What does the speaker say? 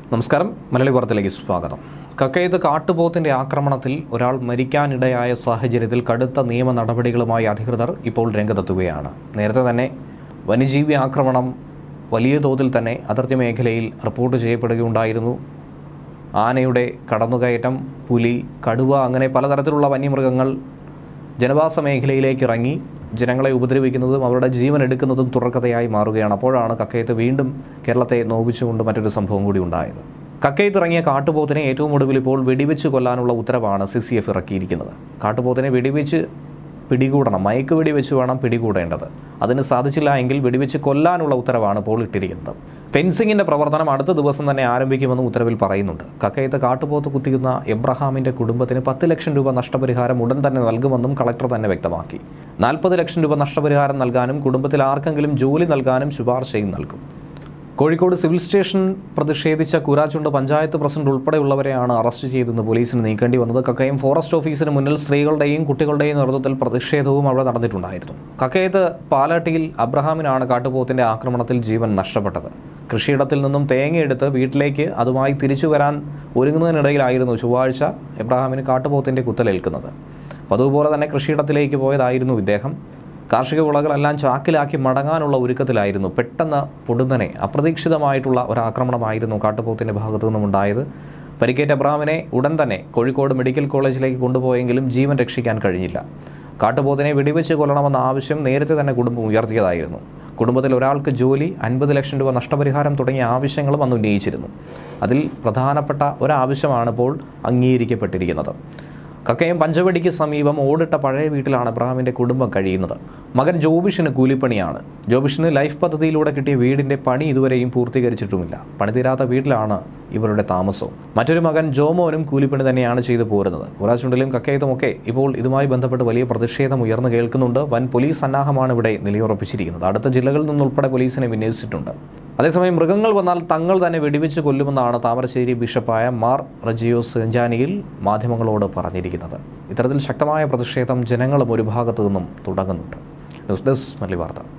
നമസ്കാരം. മലയാളി വാർത്തയിലേക്ക് സ്വാഗതം. കക്കയത്ത് കാട്ടുപോത്തിന്റെ ആക്രമണത്തിൽ ഒരാൾ മരിക്കാനിടയായ സാഹചര്യത്തിൽ കടുത്ത നിയമ നടപടികളുമായി അധികൃതർ ഇപ്പോൾ രംഗത്തെത്തുകയാണ്. നേരത്തെ തന്നെ വന്യജീവി ആക്രമണം വലിയ തോതിൽ തന്നെ അതിർത്തി മേഖലയിൽ റിപ്പോർട്ട് ചെയ്യപ്പെടുകയുണ്ടായിരുന്നു. ആനയുടെ കടന്നുകയറ്റം, പുലി, കടുവ അങ്ങനെ പലതരത്തിലുള്ള വന്യമൃഗങ്ങൾ ജനവാസ മേഖലയിലേക്ക് ഇറങ്ങി ജനങ്ങളെ ഉപദ്രവിക്കുന്നതും അവരുടെ ജീവൻ എടുക്കുന്നതും തുടർക്കഥയായി മാറുകയാണ്. അപ്പോഴാണ് കക്കയത്ത് വീണ്ടും കേരളത്തെ നോവിച്ചുകൊണ്ട് മറ്റൊരു സംഭവം കൂടി ഉണ്ടായത്. കക്കയത്ത് ഇറങ്ങിയ കാട്ടുപോത്തിനെ ഏറ്റവും ഒടുവിൽ ഇപ്പോൾ വെടിവെച്ച് കൊല്ലാനുള്ള ഉത്തരവാണ് CCF ഇറക്കിയിരിക്കുന്നത്. കാട്ടുപോത്തിനെ വെടിവെച്ച് പിടികൂടണം, മയക്ക് വെടിവെച്ച് വേണം പിടികൂടേണ്ടത്. അതിന് സാധിച്ചില്ല എങ്കിൽ വെടിവെച്ച് കൊല്ലാനുള്ള ഉത്തരവാണ് ഇപ്പോൾ ഇട്ടിരിക്കുന്നത്. ഫെൻസിങ്ങിൻ്റെ പ്രവർത്തനം അടുത്ത ദിവസം തന്നെ ആരംഭിക്കുമെന്ന് ഉത്തരവിൽ പറയുന്നുണ്ട്. കക്കയത്ത് കാട്ടുപോത്ത് കുത്തിക്കുന്ന എബ്രഹാമിൻ്റെ കുടുംബത്തിന് 10 ലക്ഷം രൂപ നഷ്ടപരിഹാരം ഉടൻ തന്നെ നൽകുമെന്നും കളക്ടർ തന്നെ വ്യക്തമാക്കി. 40 ലക്ഷം രൂപ നഷ്ടപരിഹാരം നൽകാനും കുടുംബത്തിൽ ആർക്കെങ്കിലും ജോലി നൽകാനും ശുപാർശയും നൽകും. കോഴിക്കോട് സിവിൽ സ്റ്റേഷൻ പ്രതിഷേധിച്ച കൂരാച്ചുണ്ട് പഞ്ചായത്ത് പ്രസിഡന്റ് ഉൾപ്പെടെയുള്ളവരെയാണ് അറസ്റ്റ് ചെയ്തെന്ന് പോലീസിന് നീക്കേണ്ടി വന്നത്. കക്കയം ഫോറസ്റ്റ് ഓഫീസിന് മുന്നിൽ സ്ത്രീകളുടെയും കുട്ടികളുടെയും നേതൃത്വത്തിൽ പ്രതിഷേധവും അവിടെ നടന്നിട്ടുണ്ടായിരുന്നു. കക്കയത്ത് പാലാട്ടിയിൽ അബ്രഹാമിനാണ് കാട്ടുപോത്തിന്റെ ആക്രമണത്തിൽ ജീവൻ നഷ്ടപ്പെട്ടത്. കൃഷിയിടത്തിൽ നിന്നും തേങ്ങയെടുത്ത് വീട്ടിലേക്ക് അതുമായി തിരിച്ചു വരാൻ ഒരുങ്ങുന്നതിനിടയിലായിരുന്നു ചൊവ്വാഴ്ച എബ്രഹാമിന് കാട്ടുപോത്തിന്റെ കുത്തലേൽക്കുന്നത്. അതുപോലെ തന്നെ കൃഷിയിടത്തിലേക്ക് പോയതായിരുന്നു ഇദ്ദേഹം. കാർഷിക വിളകളെല്ലാം ചാക്കിലാക്കി മടങ്ങാനുള്ള ഒരുക്കത്തിലായിരുന്നു. പെട്ടെന്ന് പൊടുന്നനെ അപ്രതീക്ഷിതമായിട്ടുള്ള ഒരാക്രമണമായിരുന്നു കാട്ടുപോത്തിൻ്റെ ഭാഗത്തു നിന്നും ഉണ്ടായത്. പരിക്കേറ്റ എബ്രഹാമിനെ ഉടൻ തന്നെ കോഴിക്കോട് മെഡിക്കൽ കോളേജിലേക്ക് കൊണ്ടുപോയെങ്കിലും ജീവൻ രക്ഷിക്കാൻ കഴിഞ്ഞില്ല. കാട്ടുപോത്തിനെ വെടിവെച്ച് കൊല്ലണമെന്ന ആവശ്യം നേരത്തെ തന്നെ കുടുംബം ഉയർത്തിയതായിരുന്നു. കുടുംബത്തിൽ ഒരാൾക്ക് ജോലി, 50 ലക്ഷം രൂപ നഷ്ടപരിഹാരം തുടങ്ങിയ ആവശ്യങ്ങളും അന്ന് ഉന്നയിച്ചിരുന്നു. അതിൽ പ്രധാനപ്പെട്ട ഒരാവശ്യമാണ് ഇപ്പോൾ അംഗീകരിക്കപ്പെട്ടിരിക്കുന്നത്. കക്കയം പഞ്ചവടിക്ക് സമീപം ഓടിട്ട പഴയ വീട്ടിലാണ് എബ്രഹാമിൻ്റെ കുടുംബം കഴിയുന്നത്. മകൻ ജോബിഷിന് കൂലിപ്പണിയാണ്. ജോബിഷിന് ലൈഫ് പദ്ധതിയിലൂടെ കിട്ടിയ വീടിൻ്റെ പണി ഇതുവരെയും പൂർത്തീകരിച്ചിട്ടുമില്ല. പണിതീരാത്ത വീട്ടിലാണ് ഇവരുടെ താമസവും. മറ്റൊരു മകൻ ജോമോനും കൂലിപ്പണി തന്നെയാണ് ചെയ്തു പോരുന്നത്. കൂരാച്ചുണ്ടിലും കക്കയത്തുമൊക്കെ ഇപ്പോൾ ഇതുമായി ബന്ധപ്പെട്ട് വലിയ പ്രതിഷേധം ഉയർന്നു കേൾക്കുന്നുണ്ട്. വൻ പോലീസ് സന്നാഹമാണ് ഇവിടെ നിലയുറപ്പിച്ചിരിക്കുന്നത്. അടുത്ത ജില്ലകളിൽ നിന്നുൾപ്പെടെ പോലീസിനെ വിന്യസിച്ചിട്ടുണ്ട്. അതേസമയം മൃഗങ്ങൾ വന്നാൽ തങ്ങൾ തന്നെ വെടിവെച്ച് കൊല്ലുമെന്നാണ് താമരശ്ശേരി ബിഷപ്പായ മാർ റജിയോസ് സെഞ്ചാനിയിൽ മാധ്യമങ്ങളോട് പറഞ്ഞിരിക്കുന്നത്. ഇത്തരത്തിൽ ശക്തമായ പ്രതിഷേധം ജനങ്ങളും ഒരു ഭാഗത്തു നിന്നും തുടങ്ങുന്നുണ്ട്. ന്യൂസ് ഡെസ്ക് മലയാളി വാർത്ത.